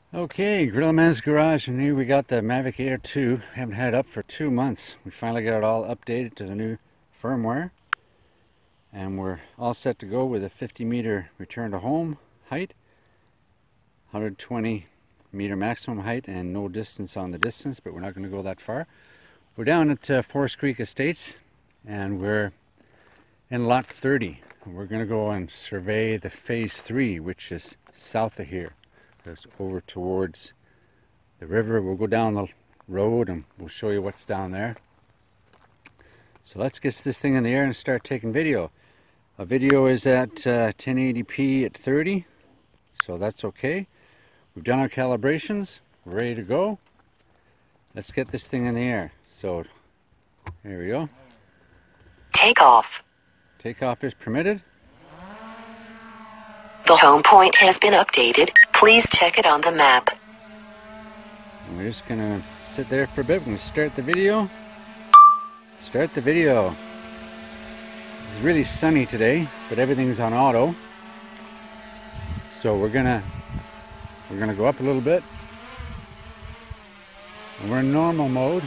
Okay, Grill Man's Garage, and here we got the Mavic Air 2. Haven't had it up for 2 months. We finally got it all updated to the new firmware. And we're all set to go with a 50-meter return to home height, 120-meter maximum height, and no distance on the distance, but we're not going to go that far. We're down at Forest Creek Estates, and we're in lot 30. We're going to go and survey the phase 3, which is south of here. Goes over towards the river. We'll go down the road and we'll show you what's down there. So let's get this thing in the air and start taking video. A video is at 1080p at 30, so that's okay. We've done our calibrations. We're ready to go. Let's get this thing in the air. So here we go. Takeoff. Takeoff is permitted. The home point has been updated. Please check it on the map. And we're just gonna sit there for a bit. We're gonna start the video. Start the video. It's really sunny today, but everything's on auto. So we're gonna go up a little bit. And we're in normal mode.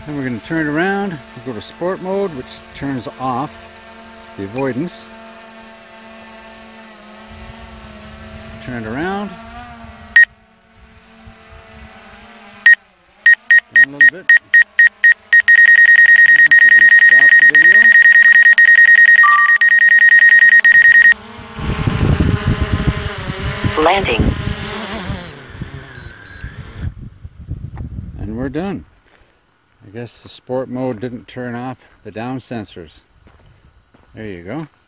Then we're going to turn it around. We'll go to sport mode, which turns off the avoidance. Turn it around. Down a little bit. We're going to stop the video. Landing. And we're done. I guess the sport mode didn't turn off the down sensors. There you go.